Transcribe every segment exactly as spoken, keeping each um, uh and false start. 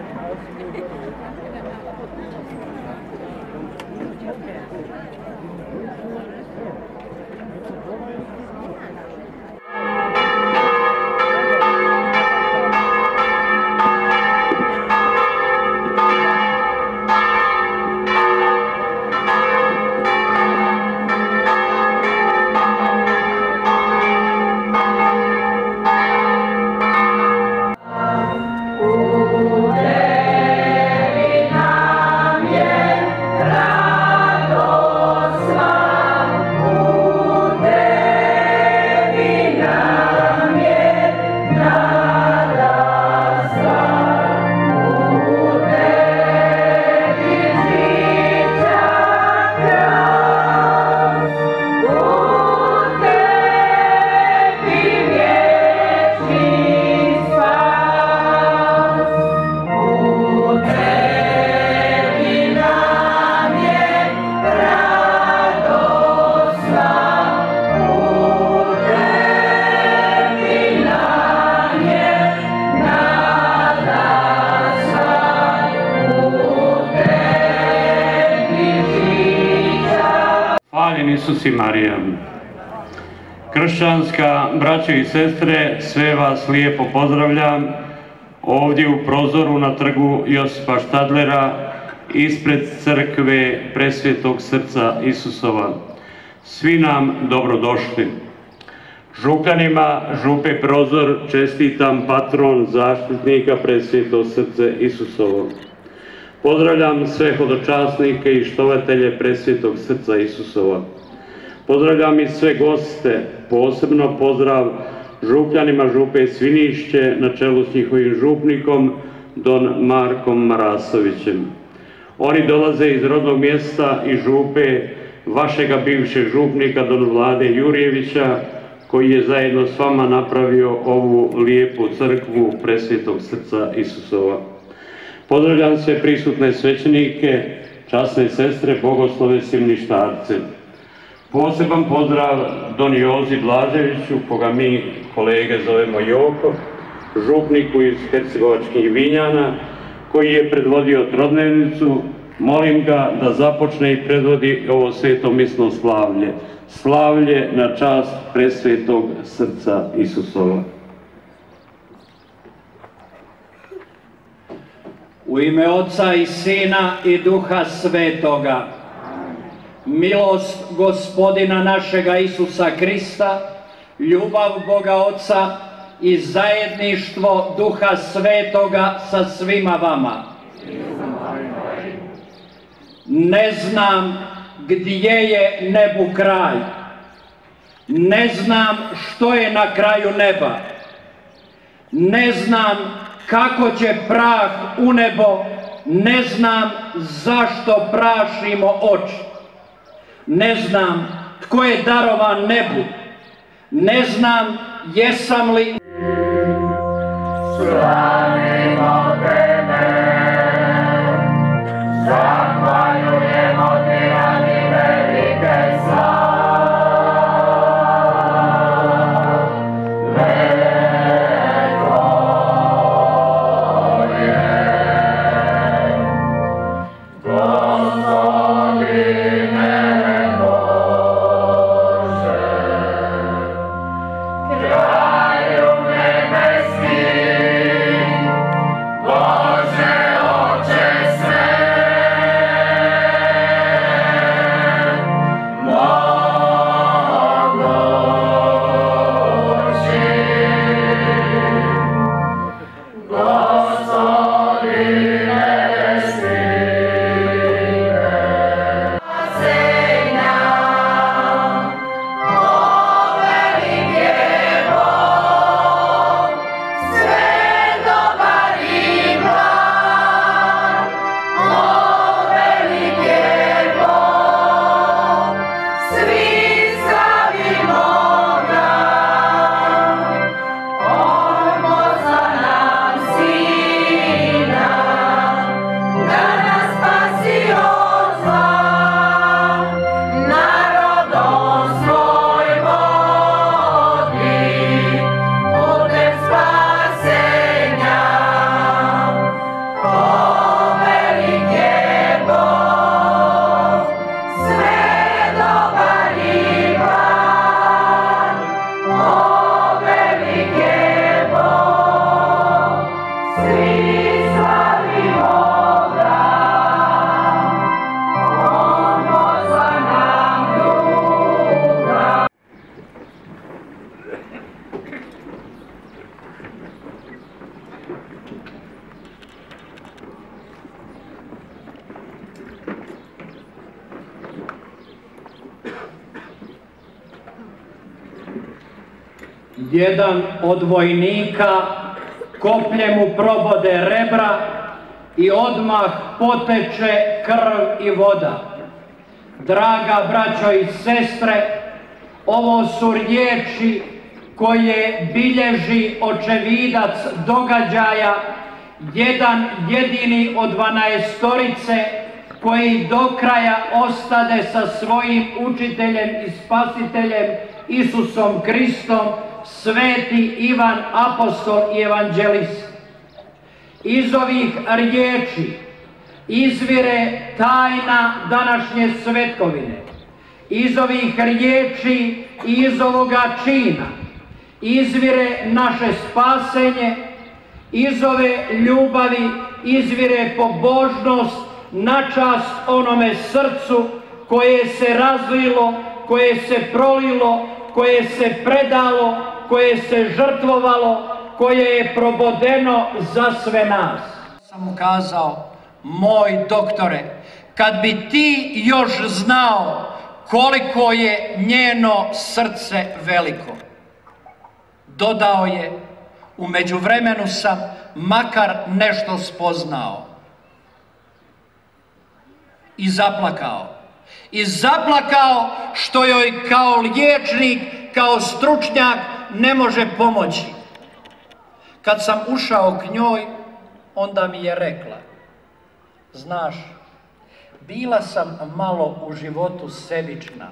Isus i Marija. Kršćanska braćo i sestre, sve vas lijepo pozdravljam ovdje u prozoru na trgu Josipa Štadlera ispred crkve Presvetog srca Isusova. Svi nam dobrodošli. Župljanima župe Prozor čestitam patron zaštitnika Presvetog srce Isusovo. Pozdravljam sve hodočasnike i štovatelje Presvetog srca Isusova. Pozdravljam i sve goste, posebno pozdrav župljanima župe Svinišće na čelu s njihovim župnikom don Markom Marasovićem. Oni dolaze iz rodnog mjesta i župe vašega bivšeg župnika don Vlade Jurjevića, koji je zajedno s vama napravio ovu lijepu crkvu Presvetog srca Isusova. Pozdravljam sve prisutne svećenike, časne sestre, bogoslove, simništarce. Poseban pozdrav don Jozi Blaževiću, koga mi kolege zovemo Joko, župniku iz Hercegovačkih Vinjana, koji je predvodio trodnevnicu. Molim ga da započne i predvodi ovo svetomisno slavlje. Slavlje na čast Presvetog srca Isusova. U ime Oca i Sina i Duha Svetoga. Milost Gospodina našega Isusa Krista, ljubav Boga Oca i zajedništvo Duha Svetoga sa svima vama. Ne znam gdje je nebu kraj. Ne znam što je na kraju neba. Ne znam kako će prah u nebo. Ne znam zašto prašimo oči. Ne znam tko je darovan nebu. Ne znam jesam li... Slavimo tebe, zahvaljujemo ti radi velike slave. Kralju nebeski, jedan od vojnika kopljem mu probode rebra i odmah poteče krv i voda. Draga braćo i sestre, ovo su riječi koje bilježi očevidac događaja, jedan jedini od dvanaestorice koji do kraja ostade sa svojim učiteljem i spasiteljem Isusom Kristom, sveti Ivan apostol i evanđelist. Iz ovih riječi izvire tajna današnje svetkovine. Iz ovih riječi i iz ovoga čina izvire naše spasenje, iz ove ljubavi izvire pobožnost na čast onome srcu koje se razlilo, koje se prolilo, koje se predalo, koje se žrtvovalo, koje je probodeno za sve nas. Sam mu kazao, moj doktore, kad bi ti još znao koliko je njeno srce veliko. Dodao je, u međuvremenu sam makar nešto spoznao. I zaplakao. I zaplakao što joj kao liječnik, kao stručnjak ne može pomoći. Kad sam ušao k njoj, onda mi je rekla, znaš, bila sam malo u životu sebična.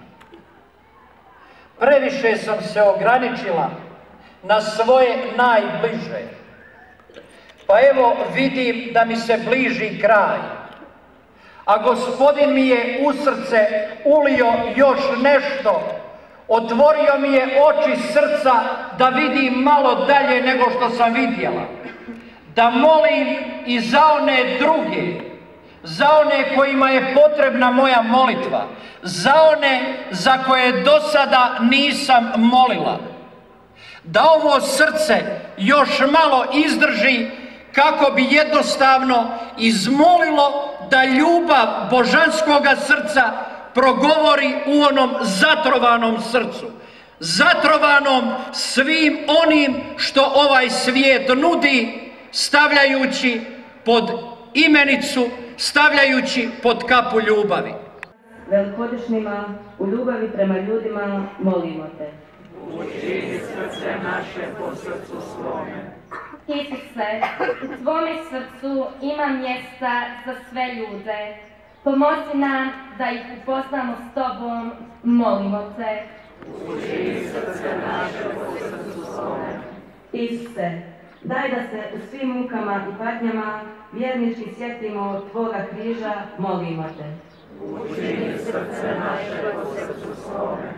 Previše sam se ograničila na svoje najbliže. Pa evo vidim da mi se bliži kraj. A Gospodin mi je u srce ulio još nešto. Otvorio mi je oči srca da vidim malo dalje nego što sam vidjela. Da molim i za one druge, za one kojima je potrebna moja molitva, za one za koje do sada nisam molila. Da ovo srce još malo izdrži kako bi jednostavno izmolilo da ljubav božanskoga srca progovori u onom zatrovanom srcu. Zatrovanom svim onim što ovaj svijet nudi, stavljajući pod imenicu, stavljajući pod kapu ljubavi. Velikodušnima, u ljubavi prema ljudima molimo te. Učini srce naše po srcu svome. Isuse, u tvome srcu ima mjesta za sve ljude. Pomozi nam da ih upoznamo s tobom, molimo te. Učini srce naše po srcu svome. Isuse, daj da se u svim mukama i patnjama vjernički sjetimo tvoga križa, molimo te. Učini srce naše po srcu svome.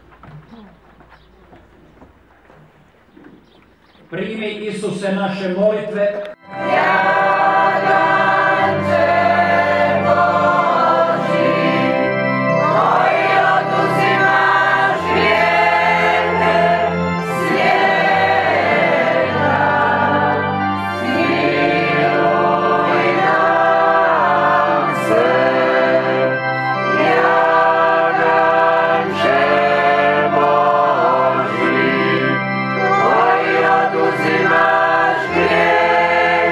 Primi, Isuse, naše molitve. Uzimaš grijeh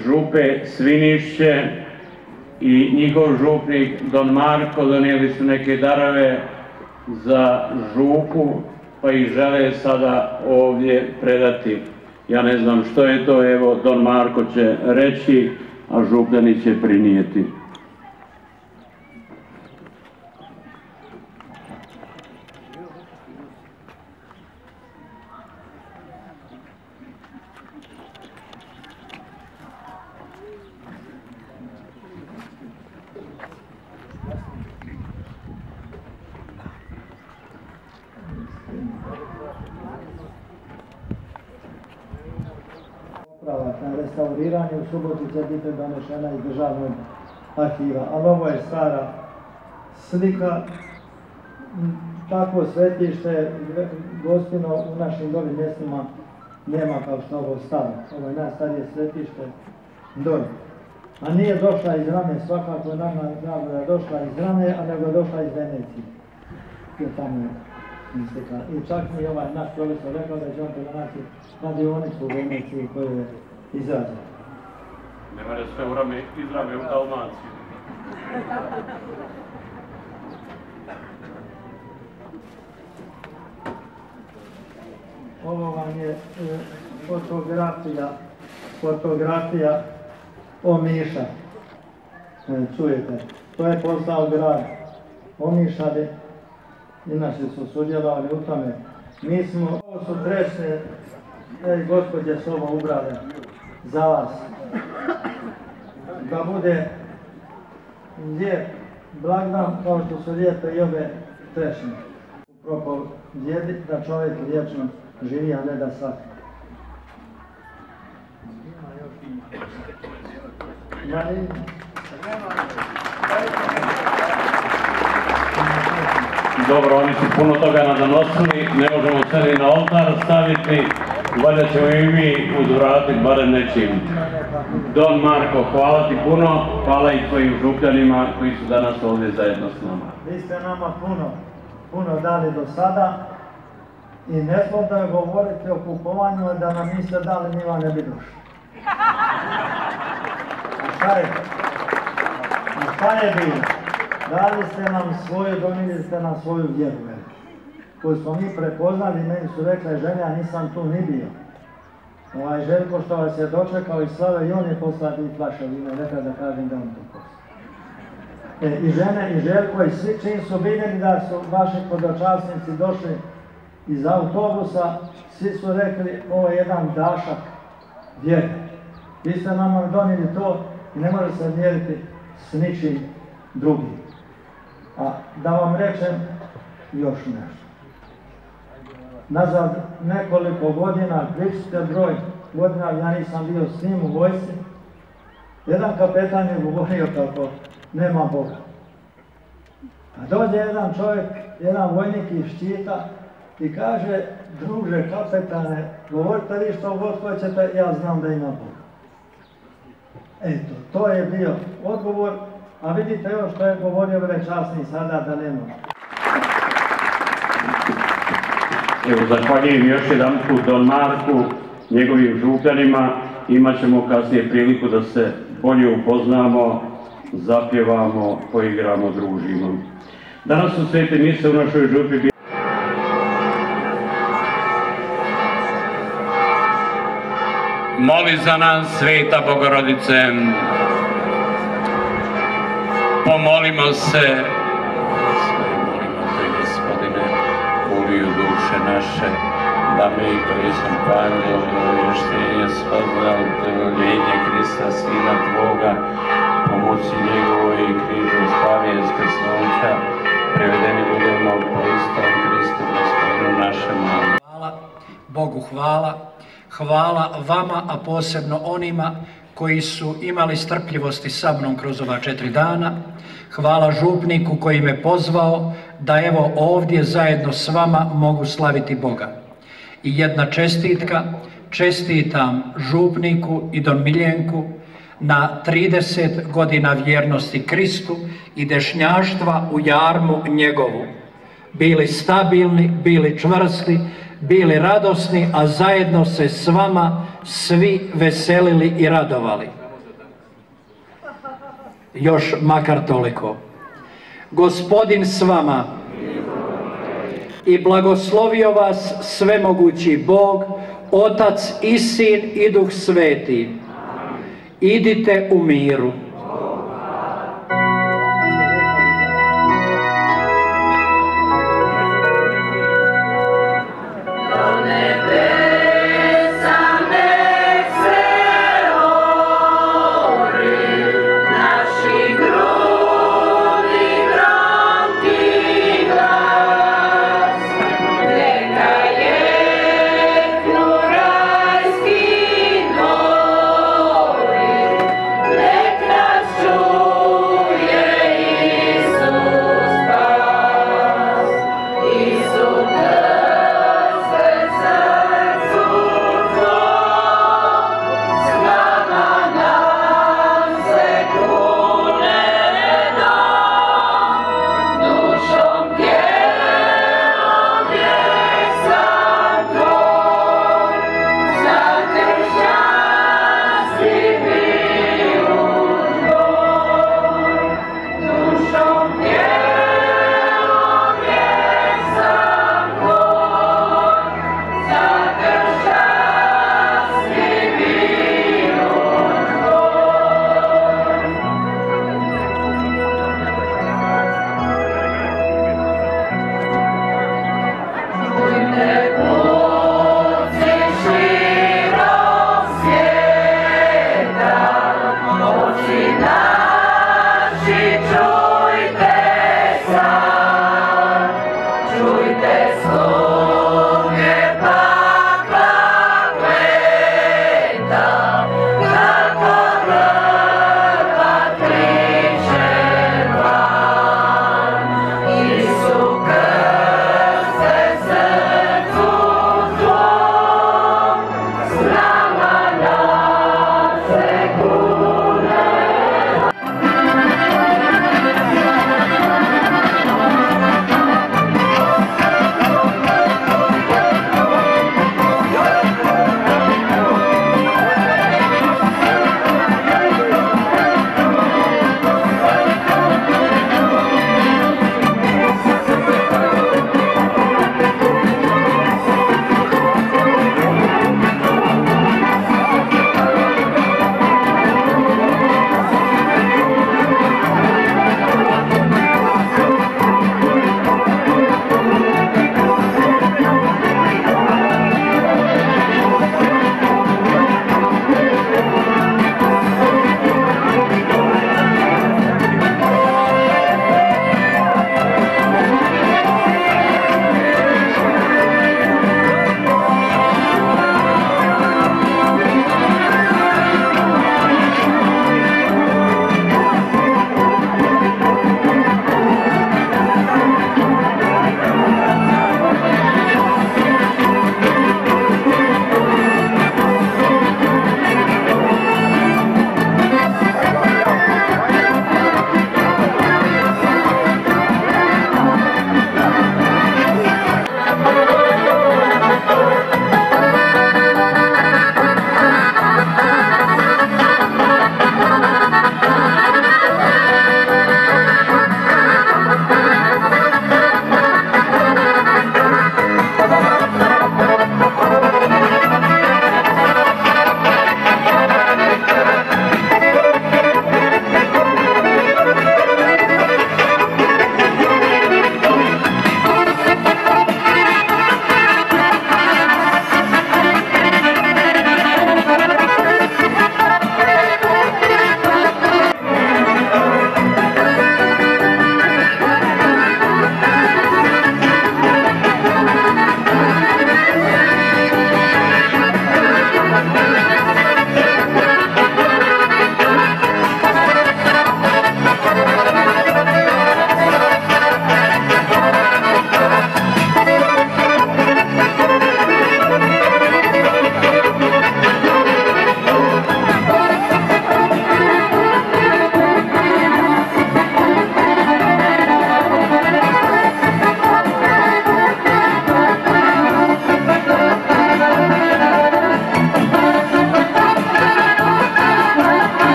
župe Svinišće i njihov župnik Don Marko donijeli su neke darove za župu, pa ih žele sada ovdje predati. Ja ne znam što je to, evo Don Marko će reći, a župljani će prinijeti. Na restauriranje u subotu će biti donešena iz državnog arhiva, ali ovo je stara slika. Takvo svetište Gospino u našim dolje mjestima nema kao što ovo staro. Ovo je najstarije svetište dolje. A nije došla iz Rame, svakako nama da je došla iz Rame, a nego je došla iz Venecije. Tamo je I čak mi ovaj naš profesor rekao da će on to naći na dionicu u Veneciji koju je izrađen. Nema da sve u Rame, iz Rame u Dalmaciju. Ovo vam je e, fotografija, fotografija Omiša. E, čujete, to je postao grad Omišade, inače su sudjelovali u tome. Mi smo, ovo su trešnje, ej, gospođe su ovo ubrale za vas. Da bude lijep blagdan, kao što su lijepe i ove trešnje. Propovjedi da čovjek vječno živi, a ne da svaki. Dobro, oni su puno toga nadonosili, ne možemo sve ni na oltar staviti, valjda ćemo i mi uzvratiti barem nečim. Don Marko, hvala ti puno, hvala i tvojim župljanima koji su danas ovdje zajedno s nama. Vi ste nama puno, puno dali do sada i ne smo da govorite o kupovanju, da nam niste dali, mi vam ne bi došli. Šta je? Šta je bilo? Dali ste nam svoju, donijeli ste nam svoju vjeru, koju smo mi prepoznali, meni su rekle žene, a nisam tu ni bio. Ovaj Željko što vas je dočekao iz Slave i on je poslao i flaša vina, rekao da kažem da on to poslao. E, I žene, i Željko, i svi čim su vidjeli da su vaši podočasnici došli iz autobusa, svi su rekli, ovo je jedan dašak vjere. Vi ste nama donijeli to i ne može se mjeriti s ničim drugim. A da vam rečem još nešto. Nazad nekoliko godina, pričite broj godina, ja nisam bio s njim u vojsci, jedan kapetan je govorio kako nema Boga. A dođe jedan čovjek, jedan vojnik iz Ščita i kaže, druže kapetane, govorite vi što god hoćete, ja znam da ima Boga. Eto, to je bio odgovor, a vidite još što je govorio velečasni sada da nema. Evo, zahvaljujem još jedan put Don Marku, njegovim župljanima. Imat ćemo kasnije priliku da se bolje upoznamo, zapjevamo, poigramo, družimo. Danas su svete mise u našoj župi. Moli za nas, Sveta Bogorodice, pomolimo se. U duše naše, da mi prisam Panje, obavještenje, spoznao utoljenje Krista, Sina Tvoga, pomoći njegovoj i križu slavije skrsnuća, prevedeni budemo po istom Kristu, Gospodinu našemu. Hvala, Bogu hvala, hvala vama, a posebno onima koji su imali strpljivosti sa mnom kroz ova četiri dana. Hvala župniku koji me pozvao da evo ovdje zajedno s vama mogu slaviti Boga. I jedna čestitka, čestitam župniku i Don Miljenku na trideset godina vjernosti Kristu i dešnjaštva u jarmu njegovu. Bili stabilni, bili čvrsti, bili radosni, a zajedno se s vama svi veselili i radovali. još makar toliko. Gospodin s vama i blagoslovio vas svemogući Bog, Otac i Sin i Duh Sveti. Idite u miru. Let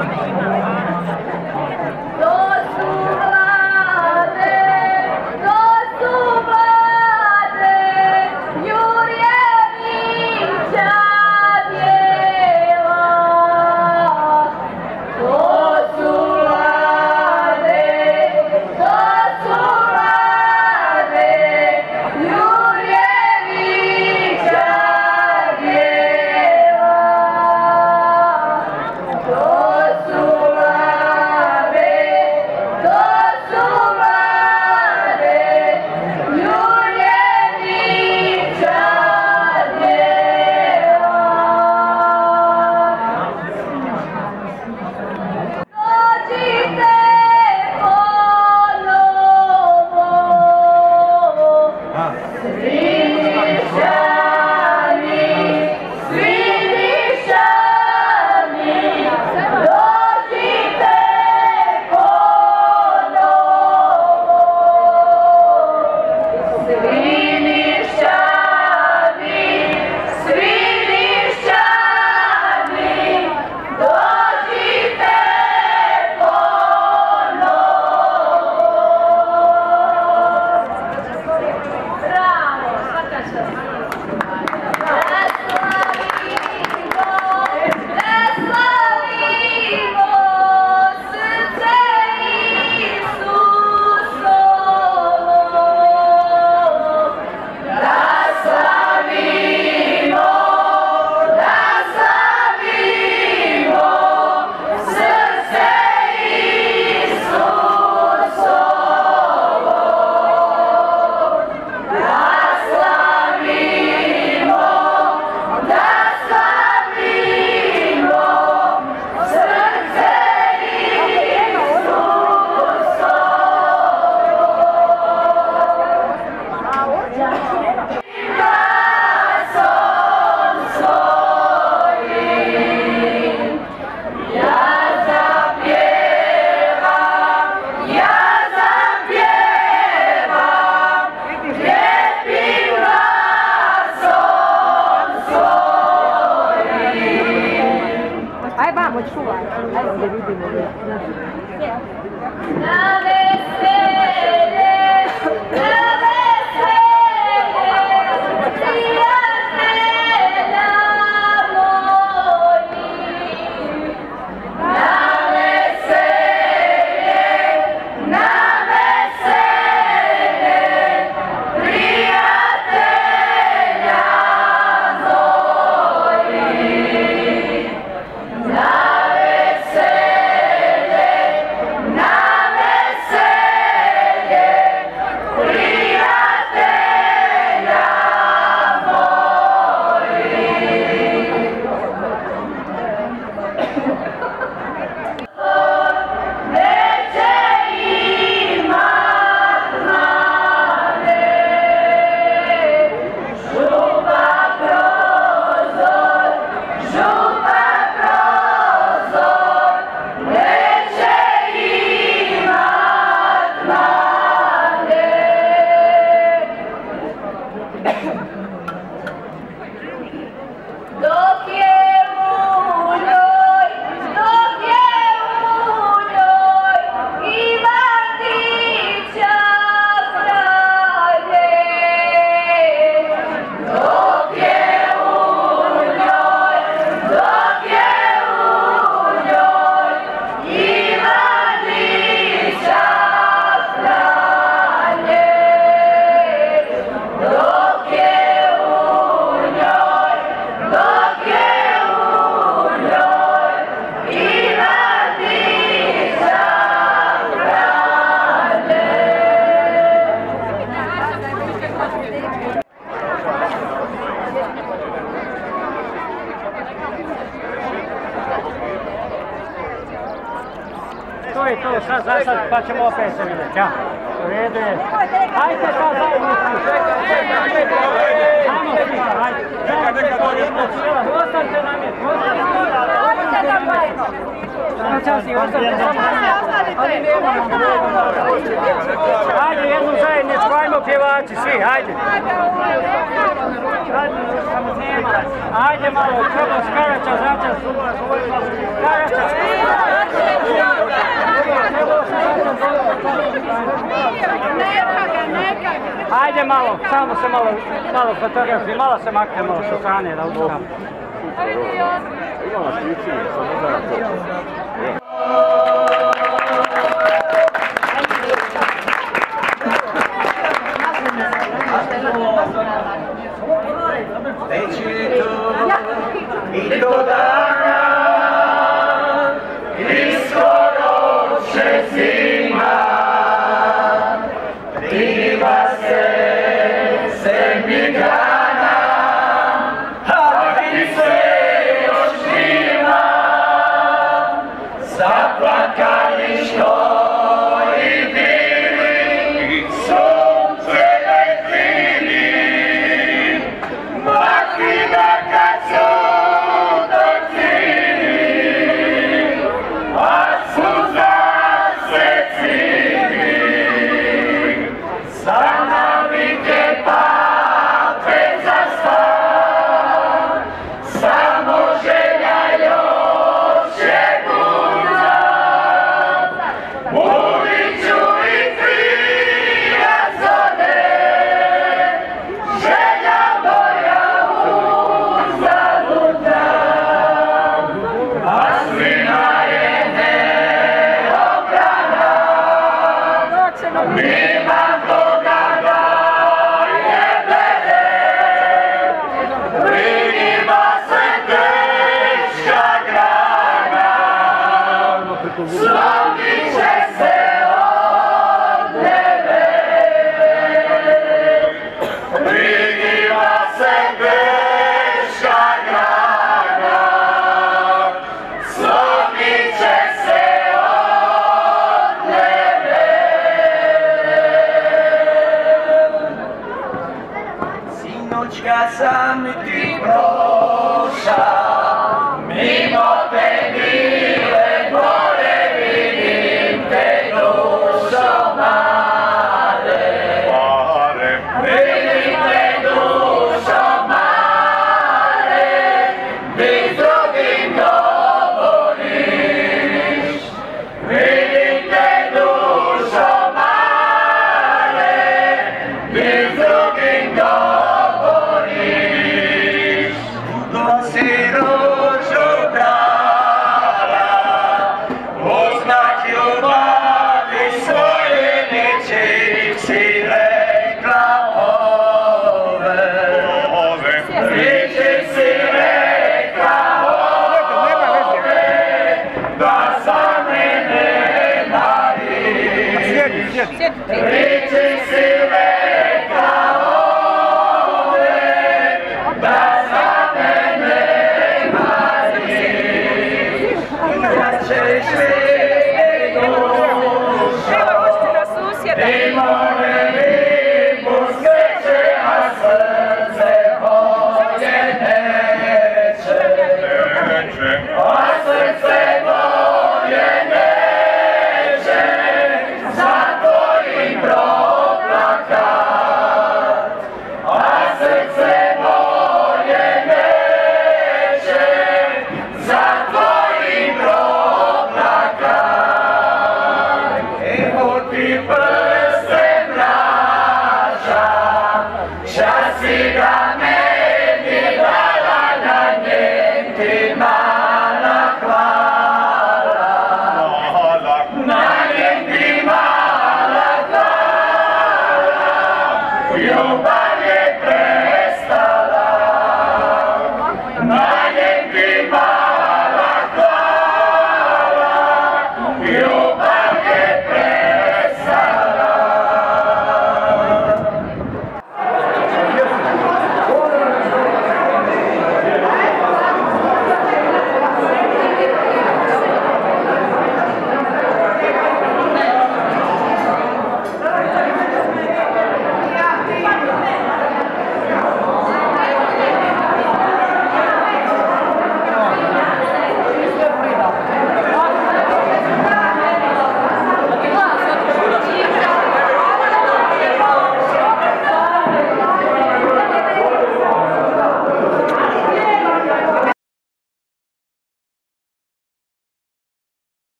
To je to, sad za sad, pa ćemo opet se vidjeti, ja. U redu je. Hajde sad zajednici. Ajmo svi, hajde. Ostanite na mjestu, ostanite na mjestu. Ostanite na mjestu. Hajde jednu zajednicu, ajmo pjevači, svi, hajde. Hajde malo, treba skarača začas. Skarača. Ajde malo, samo se malo, malo fotografi, malo se makne malo sa strane da učinam. Imala sličinu, samo da to. Već je to i do dana i skoro će zima, priva se sedmi grana, a ti se još nima, zaplakali što i bili, sunce letili, makina kad su docili, a suza se cili, za navike pape za stan, samo želja još je budna, uliću i prija zone, želja moja uzaludna, a slina je neobrana, nema koga da je bere, prinima se teška grana, slomit će se od nebe, prinima se teška grana, slomit će se od nebe. Sinoć kad sam ti proša, mimo te bile gore, vidim te dušo mare. Vidim te dušo mare, ti s drugim govoriš. Vidim te dušo mare, ti s drugim govoriš. Dugo si ružu brala, uznak ljubavi svoje neće si rekla ove. Neće si rekla ove, da za mene mariš. Neće si rekla ove, da za mene mariš. Kad ćeš